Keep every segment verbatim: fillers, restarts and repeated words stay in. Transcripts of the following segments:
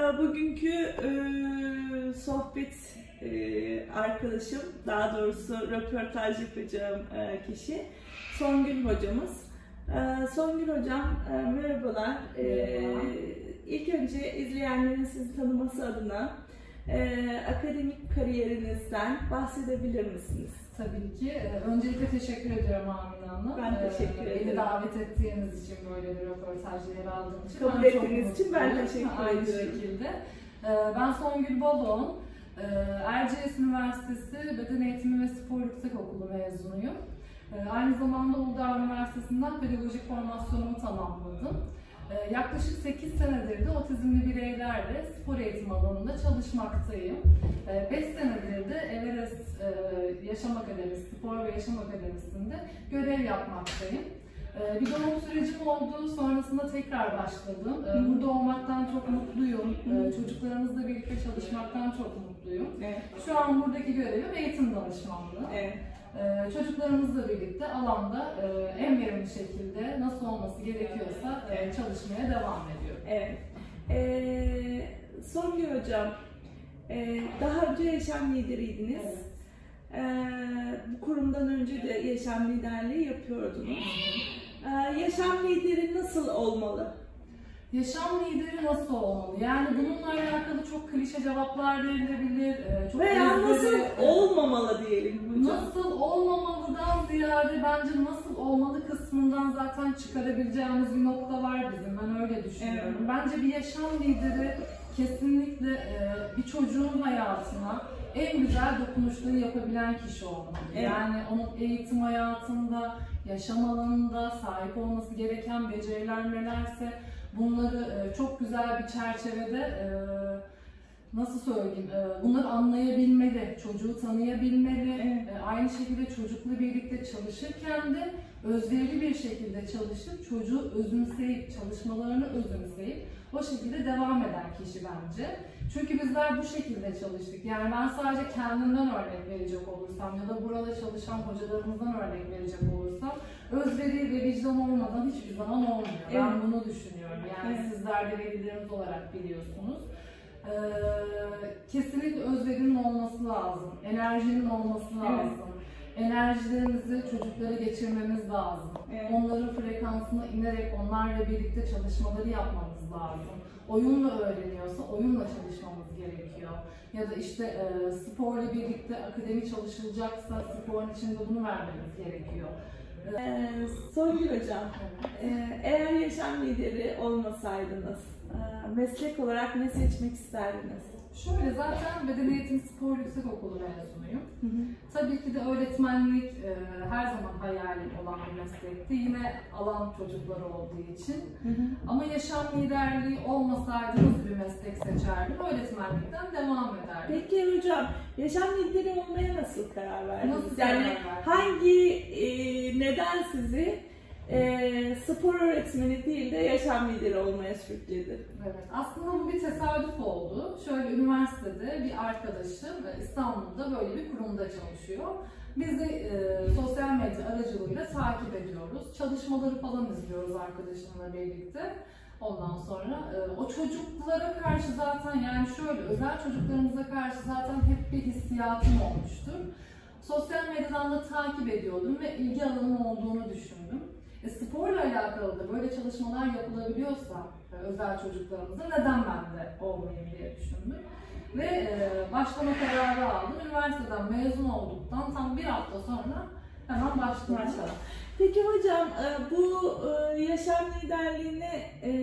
Bugünkü e, sohbet e, arkadaşım, daha doğrusu röportaj yapacağım e, kişi Songül hocamız. E, Songül hocam e, merhabalar. E, ilk önce izleyenlerin sizi tanıması adına e, akademik kariyerinizden bahsedebilir misiniz? Tabii ki. Öncelikle teşekkür ediyorum Amine Hanım. Ben teşekkür ederim. Beni davet ettiğiniz için, böyle bir röportajda yer aldığım için. Kabul ettiğiniz için ben teşekkür ederim. Aynı şekilde. Ben Songül Balon, Erciyes Üniversitesi Beden Eğitimi ve Spor Yüksekokulu mezunuyum. Aynı zamanda Uludağ Üniversitesi'nden pedagojik formasyonumu tamamladım. Yaklaşık sekiz senedir de otizmli bireylerle spor eğitimi alanında çalışmaktayım. beş senedir de Everest Yaşam Akademisi, Spor ve Yaşam Akademisi'nde görev yapmaktayım. Bir doğum sürecim oldu, sonrasında tekrar başladım. Burada olmaktan çok mutluyum, çocuklarımızla birlikte çalışmaktan çok mutluyum. Şu an buradaki görevim eğitim danışmanlığı. Evet. Ee, çocuklarımızla birlikte alanda e, en verimli şekilde nasıl olması gerekiyorsa e, çalışmaya devam ediyorum. Evet. Ee, Songül hocam, e, daha önce yaşam lideriydiniz. Evet. Ee, bu kurumdan önce de yaşam liderliği yapıyordunuz. Ee, yaşam lideri nasıl olmalı? Yaşam lideri nasıl olmalı? Yani bununla alakalı çok klişe cevaplar verilebilir. Çok Veya nasıl olmamalı diyelim hocam. Nasıl olmamalıdan ziyade bence nasıl olmalı kısmından zaten çıkarabileceğimiz bir nokta var bizim. Ben öyle düşünüyorum. Evet. Bence bir yaşam lideri kesinlikle bir çocuğun hayatına en güzel dokunuşları yapabilen kişi olmalı. Evet. Yani onun eğitim hayatında, yaşam alanında sahip olması gereken beceriler nelerse bunları çok güzel bir çerçevede, nasıl söyleyeyim, bunları anlayabilmeli, çocuğu tanıyabilmeli, evet. Aynı şekilde çocukla birlikte çalışırken de özverili bir şekilde çalışıp çocuğu özümseyip, çalışmalarını özümseyip o şekilde devam eden kişi bence. Çünkü bizler bu şekilde çalıştık. Yani ben sadece kendimden örnek verecek olursam ya da burada çalışan hocalarımızdan örnek verecek olursam özveri ve vicdan olmadan hiçbir zaman olmuyor. Evet. Ben bunu düşünüyorum. Yani evet. Sizler de velilerimiz olarak biliyorsunuz. Ee, kesinlikle özverinin olması lazım. Enerjinin olması lazım. Evet. Enerjilerimizi çocuklara geçirmemiz lazım. Evet. Onların frekansına inerek onlarla birlikte çalışmaları yapmamız lazım. Oyunla öğreniyorsa oyunla çalışmamız gerekiyor. Ya da işte e, sporla birlikte akademi çalışılacaksa sporun içinde bunu vermemiz gerekiyor. Ee, Songül hocam, e, eğer yaşam lideri olmasaydınız e, meslek olarak ne seçmek isterdiniz? Şöyle, zaten Beden Eğitimi Spor Yüksekokulu mezunuyum. Hı hı. Tabii ki de öğretmenlik e, her zaman hayalim olan bir meslekti. Yine alan çocukları olduğu için. Hı hı. Ama yaşam liderliği olmasaydı nasıl bir meslek seçerdim? Öğretmenlikten devam ederdim. Peki hocam, yaşam lideri olmaya nasıl karar verdiniz? Nasıl yani karar verdiniz? hangi, e, neden sizi E, spor öğretmeni değil de yaşam lideri olmaya sürükledi? Evet, aslında bu bir tesadüf oldu. Şöyle, üniversitede bir arkadaşım İstanbul'da böyle bir kurumda çalışıyor. Biz de e, sosyal medya aracılığıyla takip ediyoruz. Çalışmaları falan izliyoruz arkadaşımla birlikte. Ondan sonra e, o çocuklara karşı zaten, yani şöyle, özel çocuklarımıza karşı zaten hep bir hissiyatım olmuştur. Sosyal medyadan da takip ediyordum ve ilgi alanım olduğunu düşündüm. E, sporla alakalı da böyle çalışmalar yapılabiliyorsa e, özel çocuklarımıza neden ben de olmayayım diye düşündüm. Ve e, başlama kararı aldım. Üniversiteden mezun olduktan tam bir hafta sonra hemen başladım. Maşallah. Peki hocam, bu yaşam liderliğine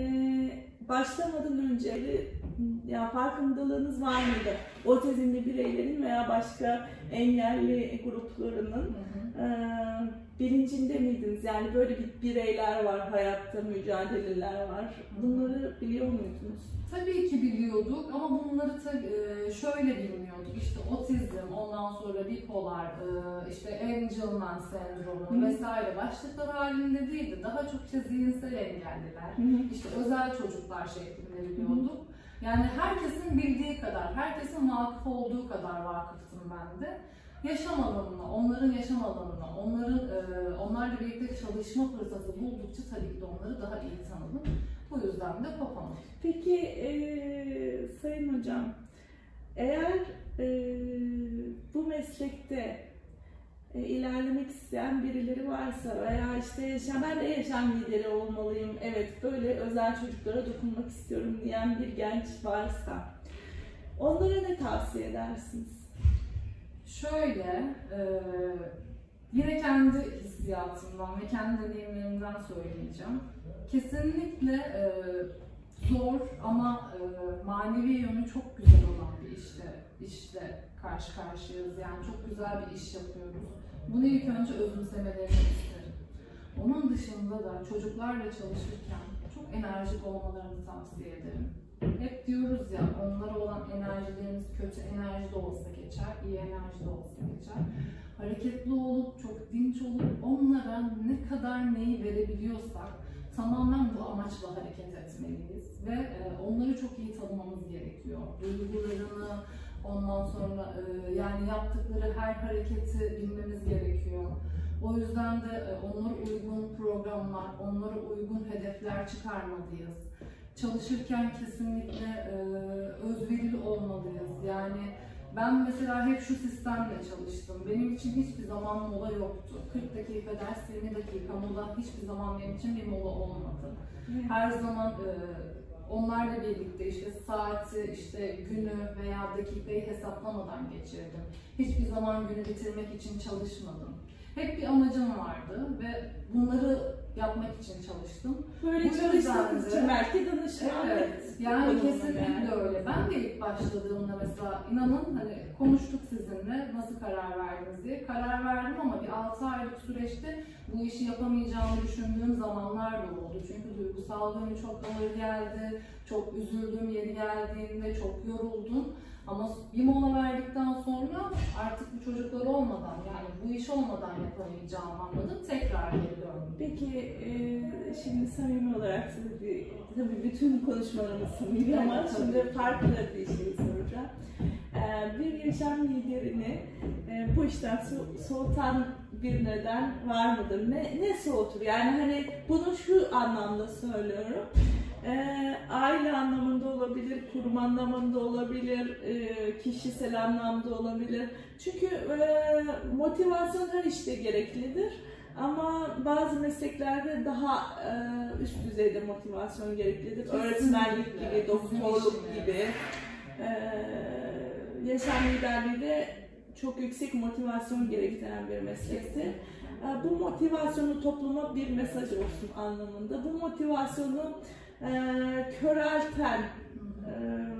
başlamadan önce ya farkındalığınız var mıydı? Otizmli bireylerin veya başka engelli gruplarının hı hı. bilincinde miydiniz? Yani böyle bir bireyler var, hayatta mücadeleler var. Bunları biliyor muydunuz? Tabii ki biliyorduk ama bunları şöyle bilmiyorduk. İşte otizm, ondan sonra bipolar, işte Angelman sendromu Hı-hı. vesaire başlıklar halinde değildi. Daha çok işte zihinsel engelliler, Hı-hı. işte özel çocuklar şeklinde biliyorduk. Hı-hı. Yani herkesin bildiği kadar, herkesin vakıf olduğu kadar vakıftım ben de. yaşam alanına, onların yaşam alanına, onların e, onlarla birlikte çalışma fırsatı buldukça tabii ki de onları daha iyi tanıdım. Bu yüzden de Papamut. Peki e, Sayın Hocam, eğer e, bu meslekte e, ilerlemek isteyen birileri varsa veya işte yaşam, ben de yaşam lideri olmalıyım, evet böyle özel çocuklara dokunmak istiyorum diyen bir genç varsa onlara ne tavsiye edersiniz? Şöyle, e, yine kendi hissiyatımdan ve kendi deneyimlerimden söyleyeceğim. Kesinlikle e, zor ama e, manevi yönü çok güzel olan bir işte, işle karşı karşıyayız. Yani çok güzel bir iş yapıyoruz. Bunu ilk önce özümsemelerini isterim. Onun dışında da çocuklarla çalışırken çok enerjik olmalarını tavsiye ederim. Hep diyoruz ya, onlara olan enerjilerimiz kötü enerji de olsa geçer, iyi enerji de olsa geçer. Hareketli olup, çok dinç olup, onlara ne kadar neyi verebiliyorsak tamamen bu amaçla hareket etmeliyiz. Ve e, onları çok iyi tanımamız gerekiyor. Duygularını, ondan sonra e, yani yaptıkları her hareketi bilmemiz gerekiyor. O yüzden de e, onlara uygun programlar, onlara uygun hedefler çıkarmalıyız. Çalışırken kesinlikle e, özverili olmalıyız. Yani ben mesela hep şu sistemle çalıştım. Benim için hiçbir zaman mola yoktu. kırk dakika ders, yirmi dakika mola hiçbir zaman benim için bir mola olmadı. Her zaman e, onlarla birlikte işte saati, işte günü veya dakikayı hesaplamadan geçirdim. Hiçbir zaman günü bitirmek için çalışmadım. Hep bir amacım vardı ve bunları yapmak için çalıştım. Böyle çalıştığınız için belki danışmanlık. Evet, yani kesinlikle yani. Öyle. Ben de ilk başladığımda mesela inanın hani konuştuk sizinle nasıl karar verdiniz diye. Karar verdim ama bir altı aylık süreçte bu işi yapamayacağımı düşündüğüm zamanlar da oldu. Çünkü duygusal yönü çok ağır geldi, çok üzüldüğüm yeri geldiğinde çok yoruldum. Ama bir mola verdikten sonra artık bu çocuklar olmadan, yani bu iş olmadan yapamayacağımı anladım. Tekrar geri döndüm. Peki e, şimdi samimi olarak tabii, tabii bütün konuşmalarımız samimi evet, ama tabii. Şimdi farklı bir şey soracağım. E, bir yaşam liderini e, bu işten so soğutan bir neden var mıdır? Ne, ne soğutur? Yani hani bunu şu anlamda söylüyorum. E, aile anlamında olabilir, kurum anlamında olabilir, e, kişisel anlamda olabilir. Çünkü e, motivasyon her işte gereklidir. Ama bazı mesleklerde daha e, üst düzeyde motivasyon gereklidir. Kesinlikle. Öğretmenlik gibi, doktorluk gibi. E, yaşam liderliği de çok yüksek motivasyon gerektiren bir meslektir. E, bu motivasyonu topluma bir mesaj olsun anlamında. Bu motivasyonu e, körelten e,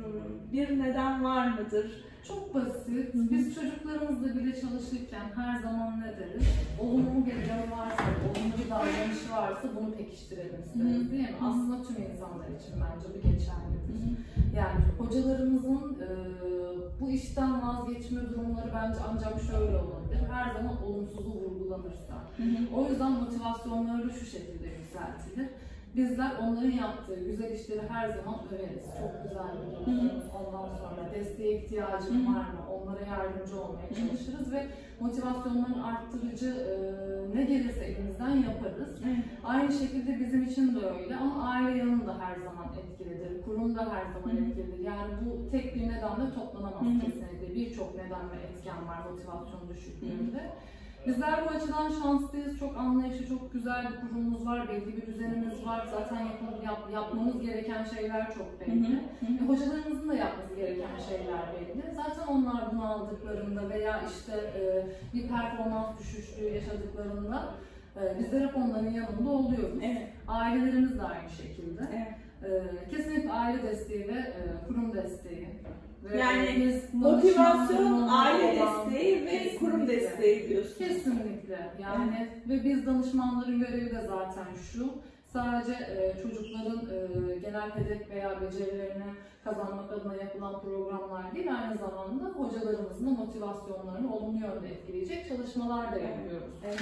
bir neden var mıdır? Çok basit. Biz çocuklarımızla bile çalışırken her zaman ne deriz? Olumlu bir yanı varsa, olumlu bir davranışı varsa bunu pekiştirelim isteriz, değil mi? Aslında tüm insanlar için bence bu geçerlidir. Yani hocalarımızın e, bu işten vazgeçme durumları bence ancak şöyle olabilir. Her zaman olumsuzu vurgulanırsa. O yüzden motivasyonları şu şekilde yükseltilir. Bizler onların yaptığı güzel işleri her zaman överiz. Çok güzel bir durumumuz. Ondan sonra desteğe ihtiyacım var mı? Onlara yardımcı olmaya çalışırız ve motivasyonlarını arttırıcı e, ne gelirse elimizden yaparız. Hı. Aynı şekilde bizim için de öyle ama aile yanı da her zaman etkilidir. Kurum da her zaman Hı. etkilidir. Yani bu tek bir nedenle toplanamaz Hı. kesinlikle. Birçok neden ve etken var motivasyon düşüklüğünde. Hı. Bizler bu açıdan şanslıyız, çok anlayışlı, çok güzel bir kurumumuz var, belli bir düzenimiz var. Zaten yapmamız, yap, yapmamız gereken şeyler çok belli. Hı hı. E, hocalarımızın da yapması gereken şeyler belli. Zaten onlar bunu aldıklarında veya işte e, bir performans düşüşlüğü yaşadıklarında e, bizler hep onların yanında oluyoruz. Evet. Ailelerimiz de aynı şekilde. Evet. E, kesinlikle aile desteği ve e, kurum desteği. Yani motivasyon, aile desteği ve kesinlikle. Kurum desteği diyorsun. Kesinlikle. Yani evet. Ve biz danışmanların görevi de zaten şu. Sadece e, çocukların e, genel hedef veya becerilerini kazanmak adına yapılan programlar değil, aynı zamanda hocalarımızın da motivasyonlarını olumlu yönde etkileyecek çalışmalar da yapıyoruz. Evet.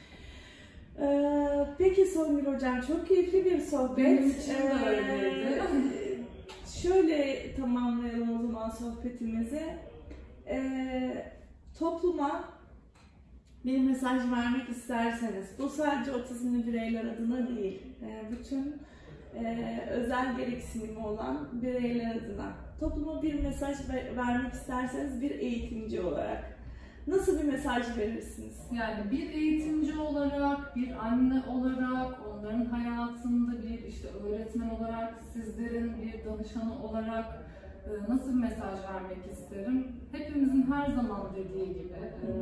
Ee, peki Songül Hocam, çok keyifli bir sohbet. Benim için de öyleydi. Şöyle tamamlayalım o zaman sohbetimizi. Ee, topluma bir mesaj vermek isterseniz, bu sadece otizmli bireyler adına değil, bütün özel gereksinimi olan bireyler adına topluma bir mesaj vermek isterseniz bir eğitimci olarak nasıl bir mesaj verirsiniz? Yani bir eğitimci olarak, bir anne olarak, onların hayatında bir işte öğretmen olarak, sizlerin bir danışanı olarak nasıl bir mesaj vermek isterim? Hepimizin her zaman dediği gibi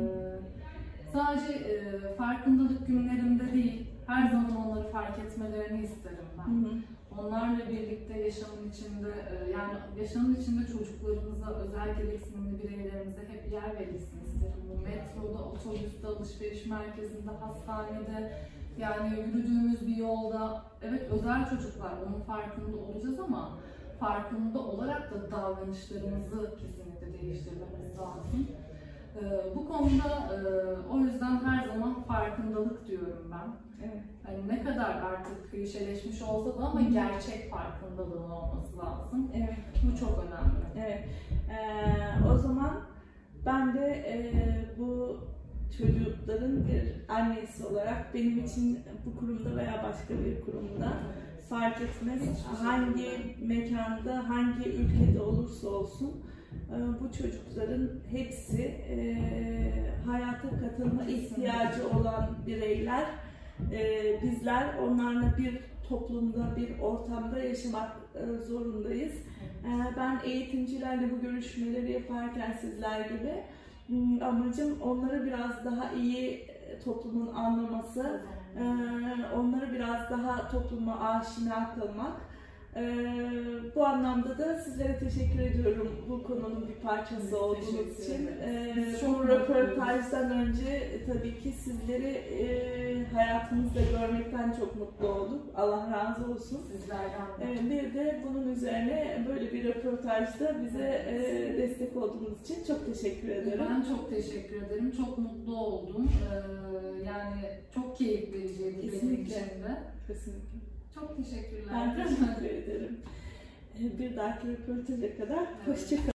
sadece farkındalık günlerinde değil, her zaman onları fark etmelerini isterim ben. Hı hı. Onlarla birlikte yaşamın içinde, yani yaşamın içinde çocuklarımıza, özel gereksinimli bireylerimize hep yer verilsin isterim. Bu metroda, otobüste, alışveriş merkezinde, hastanede, yani yürüdüğümüz bir yolda, evet özel çocuklar, onun farkında olacağız ama farkında olarak da davranışlarımızı kesinlikle değiştirmemiz lazım. Bu konuda o yüzden her zaman farkındalık diyorum ben. Evet. Yani ne kadar artık klişeleşmiş olsa da ama gerçek farkındalığın olması lazım. Evet. Bu çok önemli. Evet. Ee, o zaman ben de e, bu çocukların bir annesi olarak benim için bu kurumda veya başka bir kurumda fark etmez hangi mekanda, hangi ülkede olursa olsun bu çocukların hepsi e, hayata katılma ihtiyacı olan bireyler. E, bizler onlarla bir toplumda, bir ortamda yaşamak e, zorundayız. E, ben eğitimcilerle bu görüşmeleri yaparken sizler gibi amacım onları biraz daha iyi toplumun anlaması, e, onları biraz daha topluma aşina kılmak. Ee, bu anlamda da sizlere teşekkür ediyorum bu konunun bir parçası Biz olduğunuz için. Ee, çok bu röportajdan önce tabii ki sizleri e, hayatımızda görmekten çok mutlu olduk. Allah razı olsun. Sizlerden de. Ee, bir de bunun üzerine böyle bir röportajda bize e, destek olduğunuz için çok teşekkür ederim. Ben çok teşekkür ederim. Çok mutlu oldum. Ee, yani çok keyif vericiydi benim için de. Kesinlikle. Çok teşekkürler. Ben teşekkür ederim. Bir dahaki röportaja kadar hoşça kalın.